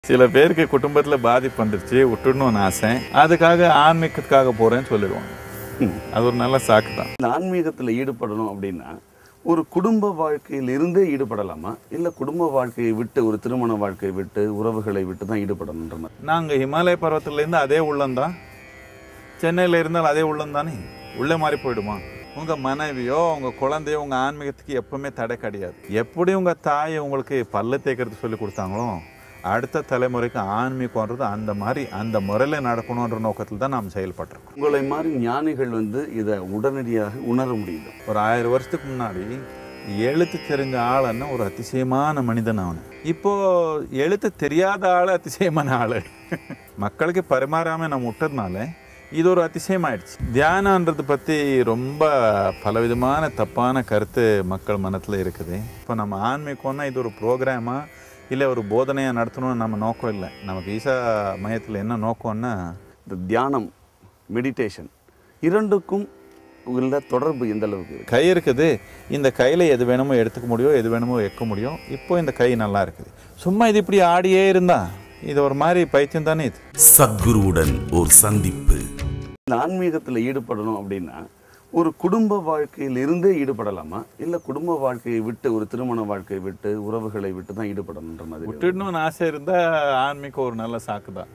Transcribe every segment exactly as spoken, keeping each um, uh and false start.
சில பேருக்கு குடும்பத்துல பாதிப்பு வந்துருச்சு விட்டுடணும்னு ஆசை, அதுக்காக ஆன்மீகத்துக்காக போறேன்னு சொல்லிடுவாங்க. அது ஒரு நல்ல சாக்கு தான். ஆன்மீகத்தில் ஈடுபடணும் அப்படின்னா ஒரு குடும்ப வாழ்க்கையில் இருந்தே ஈடுபடலாமா, இல்லை குடும்ப வாழ்க்கையை விட்டு ஒரு திருமண வாழ்க்கையை விட்டு உறவுகளை விட்டு தான் ஈடுபடணுன்ற மாதிரி? நாங்கள் ஹிமாலய பர்வத்திலேருந்து அதே உள்ளந்தான், சென்னையில் இருந்தால் அதே உள்ளம் தானே, உள்ளே மாறி போயிடுமா? உங்கள் மனைவியோ உங்கள் குழந்தையோ உங்கள் ஆன்மீகத்துக்கு எப்பவுமே தடை கிடையாது. எப்படி உங்கள் தாயை உங்களுக்கு பல்ல தேய்க்கிறது சொல்லி கொடுத்தாங்களோ அடுத்த தலைமுறைக்கு ஆன்மீகம்ன்றது அந்த மாதிரி அந்த முறையில் நடக்கணுன்ற நோக்கத்தில் தான் நாம் செயல்பட்டுருக்கோம். உங்களை மாதிரி ஞானிகள் வந்து இதை உடனடியாக உணர முடியுது. ஒரு ஆயிரம் வருஷத்துக்கு முன்னாடி எழுத்து தெரிஞ்ச ஆளுன்னா ஒரு அதிசயமான மனிதன் அவனு. இப்போ எழுத்து தெரியாத ஆள் அதிசயமான ஆள். மக்களுக்கு பரிமாறாமல் நம்ம விட்டதுனால இது ஒரு அதிசயமாயிடுச்சு. தியானன்றது பற்றி ரொம்ப பலவிதமான தப்பான கருத்து மக்கள் மனத்தில் இருக்குது. இப்போ நம்ம ஆன்மீகம்னா இது ஒரு ப்ரோக்ராமா இல்லை ஒரு போதனையாக நடத்தணும்னு நம்ம நோக்கம் இல்லை. நமக்கு ஈசா மையத்தில் என்ன நோக்கம்னா இந்த தியானம், மெடிடேஷன் இரண்டுக்கும் உள்ள தொடர்பு எந்த அளவுக்கு? கை இருக்குது, இந்த கையில் எது வேணுமோ எடுத்துக்க முடியும், எது வேணுமோ வைக்க முடியும். இப்போ இந்த கை நல்லா இருக்குது. சும்மா இது இப்படி ஆடியே இருந்தா இது ஒரு மாதிரி பைத்தியம் தானே. இது சத்குருவுடன் ஒரு சந்திப்பு. ஆன்மீகத்தில் ஈடுபடணும் அப்படின்னா ஒரு குடும்ப வாழ்க்கையில் இருந்தே ஈடுபடலாமா, இல்லை குடும்ப வாழ்க்கையை விட்டு ஒரு திருமண வாழ்க்கையை விட்டு உறவுகளை விட்டு தான் ஈடுபடணுன்ற மாதிரி? விட்டுடணும்னு ஆசை இருந்தால் ஆன்மீகம் ஒரு நல்ல சாக்கு தான்.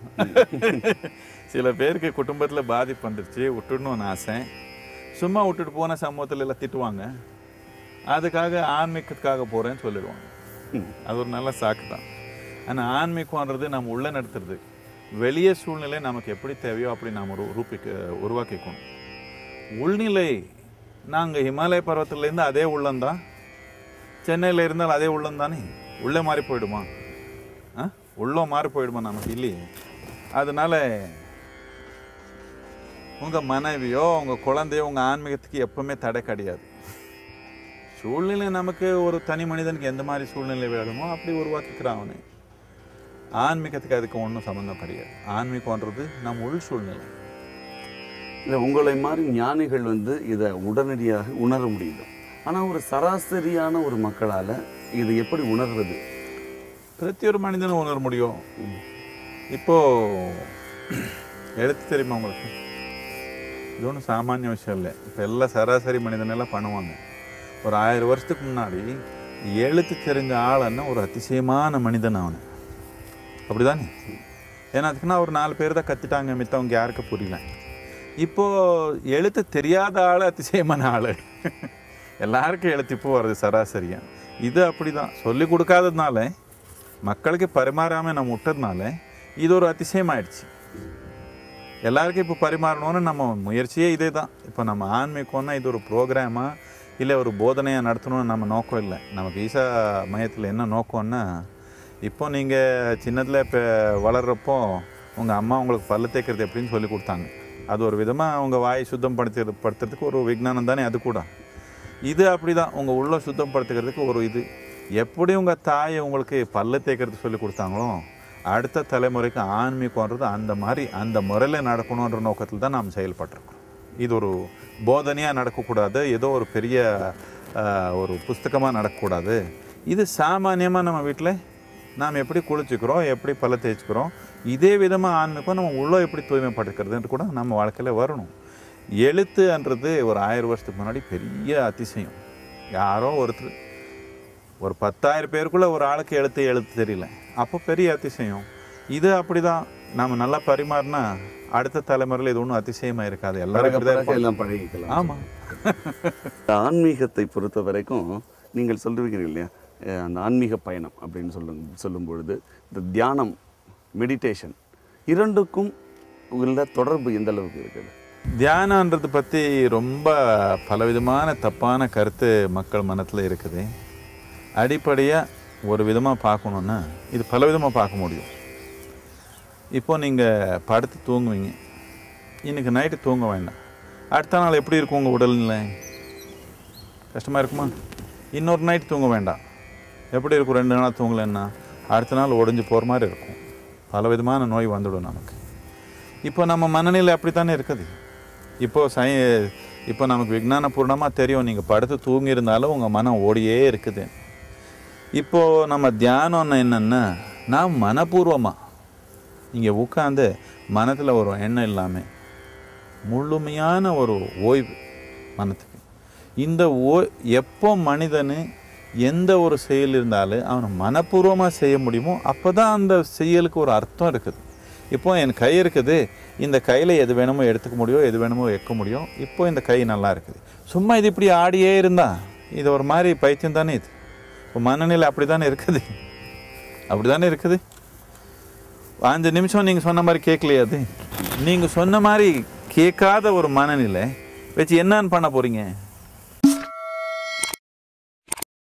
சில பேருக்கு குடும்பத்தில் பாதிப்பு வந்துருச்சு விட்டுடணும்னு ஆசை, சும்மா விட்டுட்டு போன சமூகத்தில் எல்லாம் திட்டுவாங்க, அதுக்காக ஆன்மீகத்துக்காக போகிறேன்னு சொல்லிடுவாங்க. அது ஒரு நல்ல சாக்கு தான். ஆனால் ஆன்மீகம்ன்றது நம்ம உள்ளே நடத்துறது, வெளியே சூழ்நிலை நமக்கு எப்படி தேவையோ அப்படி நாம் ரூபிக்க உருவாக்கிக்கணும். உள்நிலை நாங்கள் ஹிமாலய பர்வத்திலேருந்து அதே உள்ளந்தான், சென்னையில் இருந்தால் அதே உள்ளம் தானே, உள்ளே மாறி போயிடுமா? ஆ உள்ளே மாறி போயிடுமா? நமக்கு இல்லையே. அதனால உங்கள் மனைவியோ உங்கள் குழந்தையோ உங்கள் ஆன்மீகத்துக்கு எப்பவுமே தடை கிடையாது. சூழ்நிலை நமக்கு ஒரு தனி மனிதனுக்கு எந்த மாதிரி சூழ்நிலை வேணுமோ அப்படி உருவாக்கிக்கிறான் அவனே. ஆன்மீகத்துக்கு அதுக்கு ஒன்றும் சம்மந்தம் கிடையாது. ஆன்மீகம்ன்றது நம் உள் சூழ்நிலை. இல்லை உங்களை மாதிரி ஞானிகள் வந்து இதை உடனடியாக உணர முடியுது. ஆனால் ஒரு சராசரியான ஒரு மக்களால் இது எப்படி உணர்றது? பிரதி ஒரு மனிதனும் உணர முடியும். இப்போ எழுத்து தெரியுமா உங்களுக்கு? இது ஒன்றும் சாமானிய விஷயம் இல்லை. இப்போ எல்லாம் சராசரி மனிதனெல்லாம் பண்ணுவாங்க. ஒரு ஆயிரம் வருஷத்துக்கு முன்னாடி எழுத்து தெரிஞ்ச ஆளுன்னா ஒரு அதிசயமான மனிதன் அவனு. அப்படிதானே? ஏன்னா அதுக்குன்னா ஒரு நாலு பேர் தான் கற்றுட்டாங்க, மித்தவங்க யாருக்கு புரியல. இப்போது எழுத்து தெரியாத ஆள் அதிசயமான ஆள். எல்லாருக்கும் எழுத்து இப்போ வருது சராசரியாக. இது அப்படி தான் சொல்லி கொடுக்காததுனால மக்களுக்கு பரிமாறாமல் நம்ம விட்டதுனால இது ஒரு அதிசயமாயிடுச்சு. எல்லாருக்கும் இப்போ பரிமாறணும்னு நம்ம முயற்சியே இதே தான். இப்போ நம்ம ஆன்மீகம்னா இது ஒரு ப்ரோக்ராமா இல்லை ஒரு போதனையாக நடத்தணும்னு நம்ம நோக்கம் இல்லை. நமக்கு ஈசா மையத்தில் என்ன நோக்கம்னா, இப்போ நீங்கள் சின்னத்தில் இப்போ வளர்கிறப்போ உங்கள் அம்மா உங்களுக்கு பல்ல தேய்க்கிறது எப்படின்னு சொல்லி கொடுத்தாங்க. அது ஒரு விதமாக உங்கள் வாயை சுத்தம் படுத்து படுத்துறதுக்கு ஒரு விஞ்ஞானம் தானே அது கூட. இது அப்படி தான் உங்கள் உள்ள சுத்தம் படுத்துக்கிறதுக்கு ஒரு இது. எப்படி உங்கள் தாயை உங்களுக்கு பல்ல தேய்க்கிறது சொல்லி கொடுத்தாங்களோ அடுத்த தலைமுறைக்கு ஆன்மீகம்ன்றது அந்த மாதிரி அந்த முறையில் நடக்கணுன்ற நோக்கத்தில் தான் நாம் செயல்பட்டுருக்கோம். இது ஒரு போதனையாக நடக்கக்கூடாது, ஏதோ ஒரு பெரிய ஒரு புஸ்தகமாக நடக்கக்கூடாது. இது சாமானியமாக நம்ம வீட்டில் நாம் எப்படி குளிச்சுக்கிறோம், எப்படி பல்ல தேய்ச்சிக்கிறோம், இதே விதமாக ஆன்மீகம் நம்ம உள்ளே எப்படி தூய்மைப்படுத்துக்கிறதுன்ட்டு கூட நம்ம வாழ்க்கையில் வரணும். எழுத்துன்றது ஒரு ஆயிரம் வருஷத்துக்கு முன்னாடி பெரிய அதிசயம். யாரோ ஒருத்தர் ஒரு பத்தாயிரம் பேருக்குள்ளே ஒரு ஆளுக்கு எழுத்து எழுத்து தெரியல, அப்போ பெரிய அதிசயம். இது அப்படி தான். நம்ம நல்லா பரிமாறினா அடுத்த தலைமுறையில் இது ஒன்றும் அதிசயமாக இருக்காது. எல்லாரும் எல்லாம் பழகிக்கலாம். ஆமாம். ஆன்மீகத்தை பொறுத்த வரைக்கும் நீங்கள் சொல்லுவீங்க இல்லையா, அந்த ஆன்மீக பயணம் அப்படின்னு சொல்லும் சொல்லும் பொழுது இந்த தியானம், மெடிடேஷன் இரண்டுக்கும் உள்ள தொடர்பு எந்த அளவுக்கு இருக்குது? தியானன்றது பற்றி ரொம்ப பலவிதமான தப்பான கருத்து மக்கள் மனத்தில் இருக்குது. அடிப்படையாக ஒரு விதமாக பார்க்கணுன்னா இது பலவிதமாக பார்க்க முடியும். இப்போ நீங்கள் படுத்து தூங்குவீங்க, இன்றைக்கி நைட்டு தூங்க வேண்டாம், அடுத்த நாள் எப்படி இருக்கும் உங்கள் உடல்நிலை? கஷ்டமாக இருக்குமா? இன்னொரு நைட்டு தூங்க வேண்டாம், எப்படி இருக்கும்? ரெண்டு நாள் தூங்கலைன்னா அடுத்த நாள் ஒடிஞ்சு போகிற மாதிரி இருக்கும். பல விதமான நோய் வந்துடும் நமக்கு. இப்போ நம்ம மனநிலை அப்படி தானே இருக்குது. இப்போது சை இப்போ நமக்கு விஞ்ஞானபூர்ணமாக தெரியும், நீங்கள் படுத்து தூங்கியிருந்தாலும் உங்கள் மனம் ஓடியே இருக்குது. இப்போது நம்ம தியானம்னு என்னென்னா நான் மனப்பூர்வமாக இங்கே உட்காந்து மனத்தில் ஒரு எண்ணம் இல்லாமல் முழுமையான ஒரு ஓய்வு மனத்துக்கு. இந்த ஓ எப்போ மனிதனு எந்த ஒரு செயல் இருந்தாலும் அவனை மனப்பூர்வமாக செய்ய முடியுமோ அப்போ தான் அந்த செயலுக்கு ஒரு அர்த்தம் இருக்குது. இப்போ என் கை இருக்குது, இந்த கையில் எது வேணுமோ எடுத்துக்க முடியும், எது வேணுமோ வைக்க முடியும். இப்போ இந்த கை நல்லா இருக்குது. சும்மா இது இப்படி ஆடியே இருந்தா இது ஒரு மாதிரி பைத்தியம் தானே. இது இப்போ மனநிலை அப்படி தானே இருக்குது, அப்படி தானே இருக்குது. அஞ்சு நிமிஷம் நீங்கள் சொன்ன மாதிரி கேட்கலையா? அது நீங்கள் சொன்ன மாதிரி கேட்காத ஒரு மனநிலை வச்சு என்னன்னு பண்ண போகிறீங்க?